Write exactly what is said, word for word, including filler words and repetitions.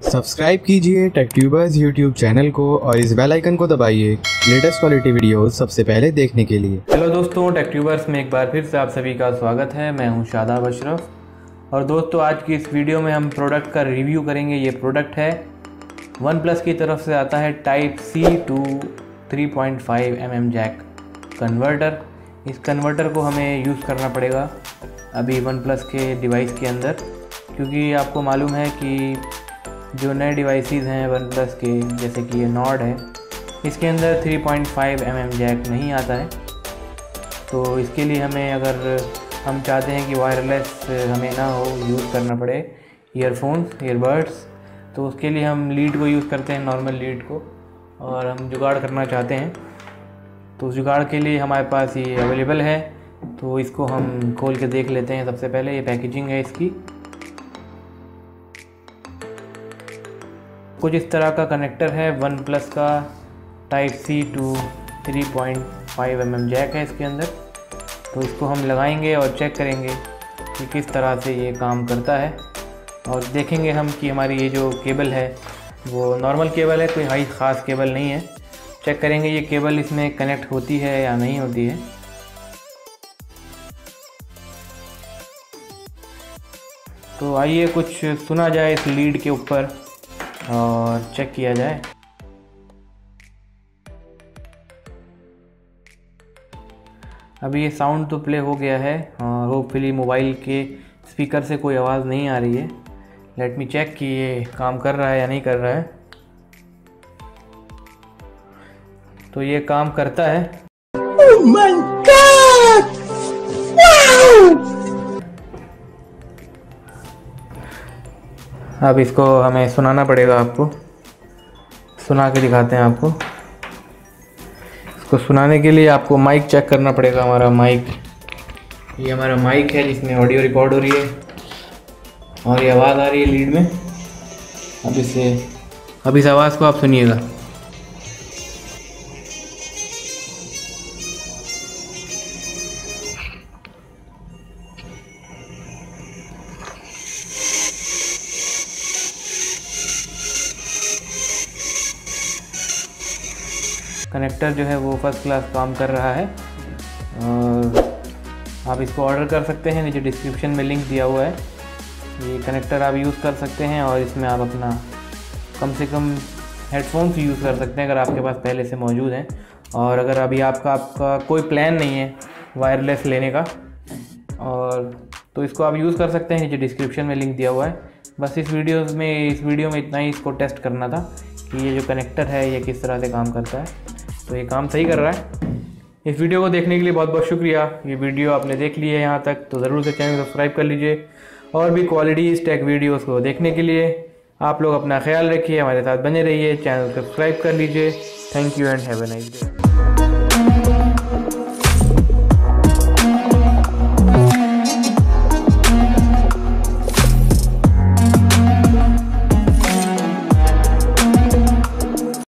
Subscribe कीजिए टेकट्यूबर्स YouTube channel को और इस बेल आइकन को दबाइए लेटेस्ट क्वालिटी वीडियोस सबसे पहले देखने के लिए। हेलो दोस्तों, टेकट्यूबर्स में एक बार फिर से आप सभी का स्वागत है। मैं हूं शादाब अशरफ और दोस्तों आज की इस वीडियो में हम प्रोडक्ट का रिव्यू करेंगे। ये प्रोडक्ट है वन प्लस की तरफ से आता है type C to three point five M M jack converter. इस कन्वर्टर को हमें यूज़ करना पड़ेगा अभी वन प्लस के डिवाइस के अंदर, क्योंकि आपको मालूम है कि जो नए डिवाइसेस हैं वन प्लस के, जैसे कि ये नॉर्ड है, इसके अंदर three point five M M jack नहीं आता है। तो इसके लिए हमें, अगर हम चाहते हैं कि वायरलेस हमें ना हो यूज़ करना पड़े ईयरफोन्स ईयरबड्स, तो उसके लिए हम लीड को यूज़ करते हैं, नॉर्मल लीड को, और हम जुगाड़ करना चाहते हैं। तो उस जुगाड़ के लिए हमारे पास ये अवेलेबल है, तो इसको हम खोल के देख लेते हैं। सबसे पहले ये पैकेजिंग है इसकी। कुछ इस तरह का कनेक्टर है वन प्लस का, type C to three point five M M jack है इसके अंदर। तो इसको हम लगाएंगे और चेक करेंगे कि किस तरह से ये काम करता है, और देखेंगे हम कि हमारी ये जो केबल है वो नॉर्मल केबल है, कोई हाई ख़ास केबल नहीं है। चेक करेंगे ये केबल इसमें कनेक्ट होती है या नहीं होती है। तो आइए कुछ सुना जाए इस लीड के ऊपर और चेक किया जाए। अभी ये साउंड तो प्ले हो गया है और होपफुली मोबाइल के स्पीकर से कोई आवाज़ नहीं आ रही है। लेट मी चेक कि ये काम कर रहा है या नहीं कर रहा है। तो ये काम करता है। Oh my God! Wow! अब इसको हमें सुनाना पड़ेगा, आपको सुना के दिखाते हैं आपको। इसको सुनाने के लिए आपको माइक चेक करना पड़ेगा। हमारा माइक, ये हमारा माइक है जिसमें ऑडियो रिकॉर्ड हो रही है और ये आवाज़ आ रही है लीड में। अब इसे अब इस आवाज़ को आप सुनिएगा। कनेक्टर जो है वो फर्स्ट क्लास काम कर रहा है और आप इसको ऑर्डर कर सकते हैं। नीचे डिस्क्रिप्शन में लिंक दिया हुआ है। ये कनेक्टर आप यूज़ कर सकते हैं और इसमें आप अपना कम से कम हेडफोन्स यूज़ कर सकते हैं अगर आपके पास पहले से मौजूद हैं। और अगर अभी आपका आपका कोई प्लान नहीं है वायरलेस लेने का, और तो इसको आप यूज़ कर सकते हैं। नीचे डिस्क्रिप्शन में लिंक दिया हुआ है। बस इस वीडियो में इस वीडियो में इतना ही इसको टेस्ट करना था कि ये जो कनेक्टर है ये किस तरह से काम करता है। तो ये काम सही कर रहा है। इस वीडियो को देखने के लिए बहुत बहुत शुक्रिया। ये वीडियो आपने देख ली है यहाँ तक, तो ज़रूर से चैनल सब्सक्राइब कर लीजिए। और भी क्वालिटी टेक वीडियोस को देखने के लिए आप लोग अपना ख्याल रखिए, हमारे साथ बने रहिए, चैनल सब्सक्राइब कर लीजिए। Thank you and have a nice day.